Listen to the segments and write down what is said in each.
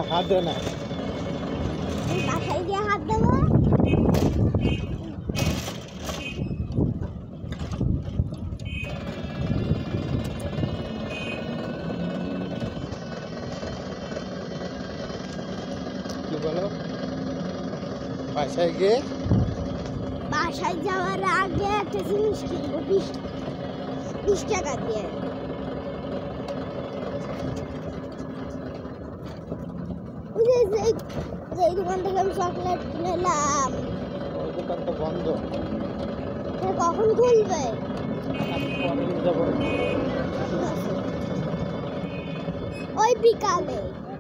হাত দে না। বাসায় গিয়ে হাত দেবো। কি বলো? বাসায় গিয়ে বাসায় যাওয়ার আগে একটা জিনিস কিনবো 20 টাকা দিয়ে। যে দোকান থেকে আমি চকলেট কিনলাম ওই দোকান তো বন্ধ। কখন খুলবে? ওই বিকালে।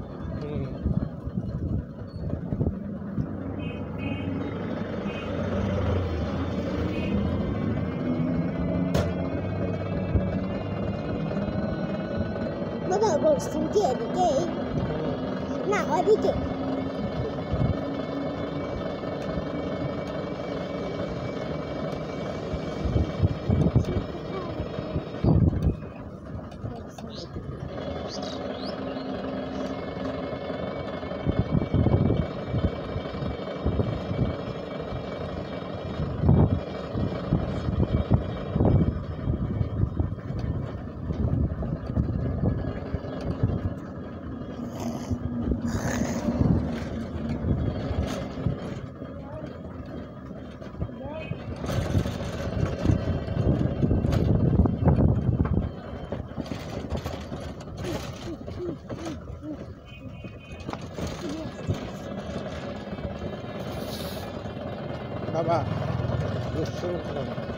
কোথাও বলছেন কি এদিকে? না ওদিকে। বাবা,